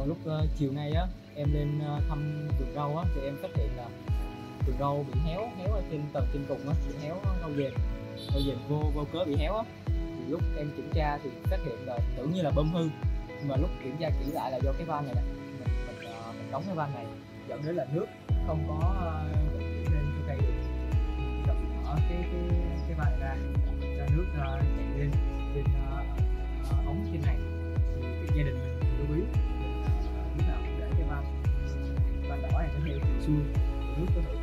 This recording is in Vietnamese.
lúc chiều nay á em lên thăm vườn rau á thì em phát hiện là vườn rau bị héo héo ở trên tầng trên cùng á, bị héo rau dền vô cớ bị héo á. Thì lúc em kiểm tra thì phát hiện là tưởng như là bơm hư, nhưng mà lúc kiểm tra kỹ lại là do cái van này nè, mình đóng cái van này dẫn đến là nước không có vận chuyển lên cho cây được. Đập mở cái van này ra cho nước chạy lên trên ống trên này. Thì cái gia đình mình lưu ý lúc nào cũng để cái van đỏ này nó theo chiều xuôi, nước có thể